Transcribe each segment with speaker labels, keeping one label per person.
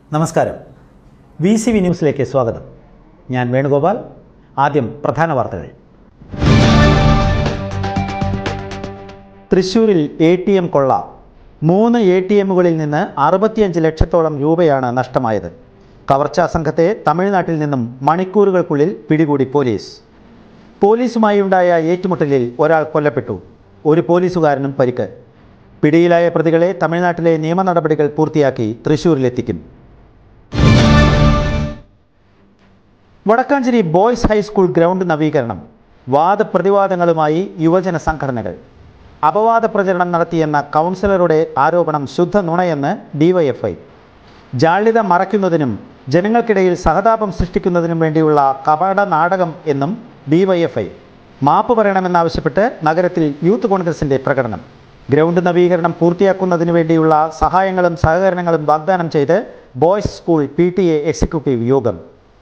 Speaker 1: നമസ്കാരം. VCV ന്യൂസിലേക്ക് സ്വാഗതം. ഞാൻ വേണുഗോപാൽ. ആദ്യം പ്രധാന വാർത്തകൾ. തൃശ്ശൂരിൽ ATM കൊള്ള. 3 ATMകളിൽ നിന്ന് 65 ലക്ഷത്തോളം രൂപയാണ് നഷ്ടമായത്. കവർച്ചാ സംഘത്തെ തമിഴ്നാട്ടിൽ നിന്നും മണിക്കൂറുകൾക്കുള്ളിൽ പിടികൂടി പോലീസ്. പോലീസുമായി ഉണ്ടായ ഏറ്റുമുട്ടലിൽ ഒരാൾ കൊല്ലപ്പെട്ടു. ഒരു പോലീസുകാരനും പരിക്ക്. പിടിയിലായ പ്രതികളെ തമിഴ്നാട്ടിലെ നിയമ നടപടികൾ പൂർത്തിയാക്കി തൃശ്ശൂരിലെത്തിക്കും. വടക്കാഞ്ചേരി ബോയ്സ് ഹൈസ്കൂൾ ഗ്രൗണ്ട് നവീകരണം. വാദപ്രതിവാദങ്ങളുമായി യുവജന സംഘടനകൾ. അപവാദ പ്രചരണം നടത്തിയെന്ന കൗൺസിലറുടെ ആരോപണം ശുദ്ധ നുണയെന്ന് DYFI. ജാള്യത മറയ്ക്കുന്നതിനും ജനങ്ങൾക്കിടയിൽ സഹതാപം സൃഷ്ടിക്കുന്നതിനും വേണ്ടിയുള്ള കപട നാടകം എന്നും DYFI. മാപ്പ് പറയണമെന്നാവശ്യപ്പെട്ട് നഗരത്തിൽ യൂത്ത് കോൺഗ്രസിൻ്റെ പ്രകടനം. ഗ്രൗണ്ട് നവീകരണം പൂർത്തിയാക്കുന്നതിനു വേണ്ടിയുള്ള സഹായങ്ങളും സഹകരണങ്ങളും വാഗ്ദാനം ചെയ്ത് ബോയ്സ് സ്കൂൾ PTA എക്സിക്യൂട്ടീവ് യോഗം.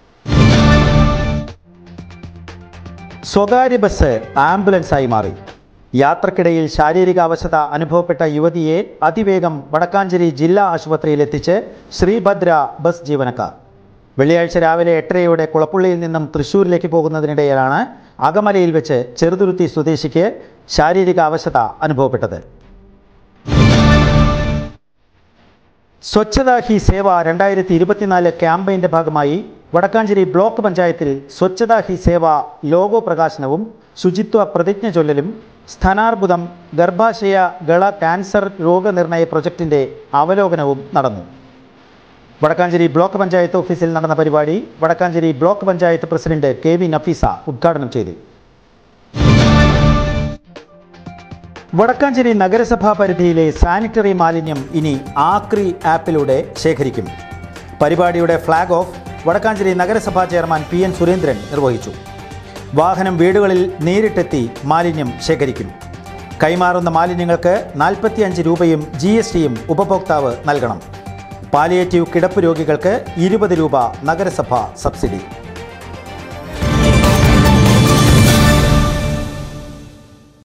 Speaker 1: സ്വകാര്യ ബസ് ആംബുലൻസായി മാറി. യാത്രക്കിടയിൽ ശാരീരിക അവശത അനുഭവപ്പെട്ട യുവതിയെ അതിവേഗം വടക്കാഞ്ചേരി ജില്ലാ ആശുപത്രിയിലെത്തിച്ച് ശ്രീഭദ്ര ബസ് ജീവനക്കാർ. വെള്ളിയാഴ്ച രാവിലെ 8:30 കുളപ്പുള്ളിയിൽ നിന്നും തൃശ്ശൂരിലേക്ക് പോകുന്നതിനിടെയാണ് അകമലയിൽ വെച്ച് ചെറുതുരുത്തി സ്വദേശിക്ക് ശാരീരിക അവശത അനുഭവപ്പെട്ടത്. സ്വച്ഛതാ ഹി സേവ 2024 ക്യാമ്പയിൻ്റെ ഭാഗമായി വടക്കാഞ്ചേരി ബ്ലോക്ക് പഞ്ചായത്തിൽ സ്വച്ഛതാ ഹി സേവ ലോഗോ പ്രകാശനവും ശുചിത്വ പ്രതിജ്ഞ ചൊല്ലലും സ്ഥാനാർബുദം ഗർഭാശയ ഗള ക്യാൻസർ രോഗനിർണയ പ്രൊജക്ടിൻ്റെ അവലോകനവും നടന്നു. വടക്കാഞ്ചേരി ബ്ലോക്ക് പഞ്ചായത്ത് ഓഫീസിൽ നടന്ന പരിപാടി Vadakkanchery block panchayat president KV Nafeesa ഉദ്ഘാടനം ചെയ്തു. വടക്കാഞ്ചേരി നഗരസഭാ പരിധിയിലെ സാനിറ്ററി മാലിന്യം ഇനി ആക്രി ആപ്പിലൂടെ ശേഖരിക്കും. പരിപാടിയുടെ ഫ്ലാഗ് ഓഫ് വടക്കാഞ്ചേരി നഗരസഭാ ചെയർമാൻ PN സുരേന്ദ്രൻ നിർവഹിച്ചു. വാഹനം വീടുകളിൽ നേരിട്ടെത്തി മാലിന്യം ശേഖരിക്കും. കൈമാറുന്ന മാലിന്യങ്ങൾക്ക് 45 രൂപയും GSTയും ഉപഭോക്താവ് നൽകണം. പാലിയേറ്റീവ് കിടപ്പ് രോഗികൾക്ക് 20 രൂപ നഗരസഭ സബ്സിഡി.